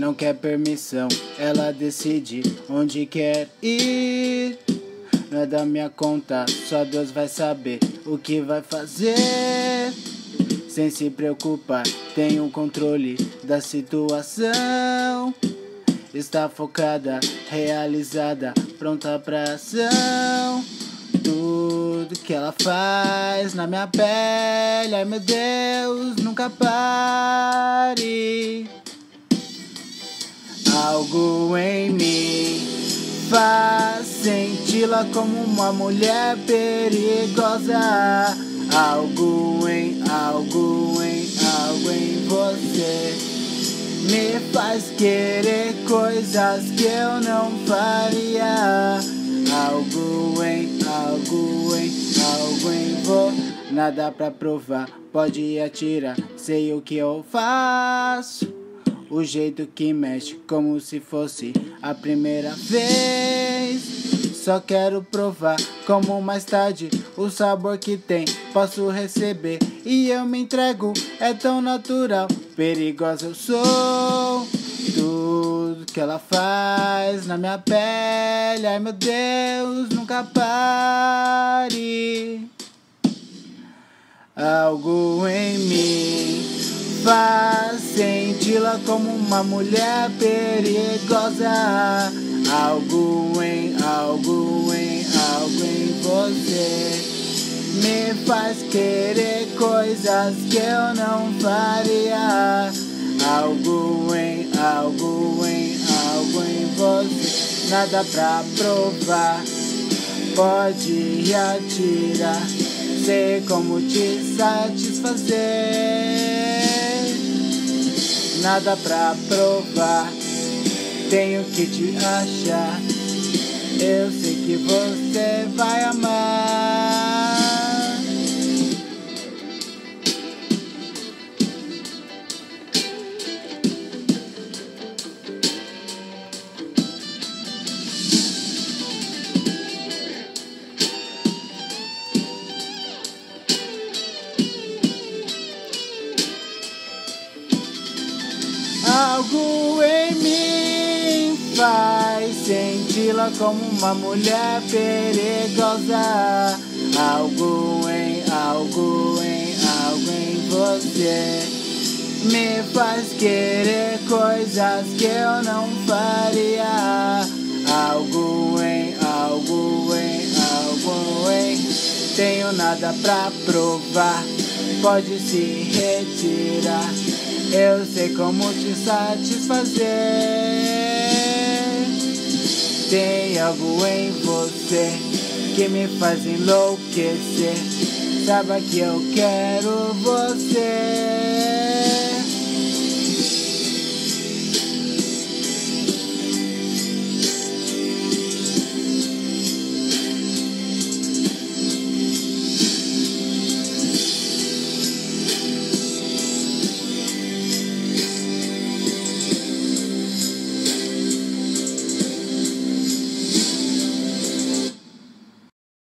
não quer permissão, ela decide onde quer ir. Não é da minha conta, só Deus vai saber o que vai fazer. Sem se preocupar, tem o controle da situação. Está focada, realizada, pronta pra ação. Tudo que ela faz na minha pele, ai meu Deus, nunca pare. Algo em mim faz senti-la como uma mulher perigosa. Algo em você me faz querer coisas que eu não faria. Algo em você, nada pra provar, pode atirar, sei o que eu faço. O jeito que mexe como se fosse a primeira vez. Só quero provar como mais tarde o sabor que tem posso receber. E eu me entrego, é tão natural, perigosa eu sou. Tudo que ela faz na minha pele, ai meu Deus, nunca pare. Algo em mim faz senti-la como uma mulher perigosa. Algo em você me faz querer coisas que eu não faria. Algo em você, nada pra provar, pode atirar, sei como te satisfazer. Nada pra provar, tenho que te achar. Eu sei que você vai amar. Algo em mim faz senti-la como uma mulher perigosa. Algo em você me faz querer coisas que eu não faria. Algo em tenho nada pra provar, pode se retirar. Eu sei como te satisfazer. Tem algo em você que me faz enlouquecer. Saiba que eu quero você.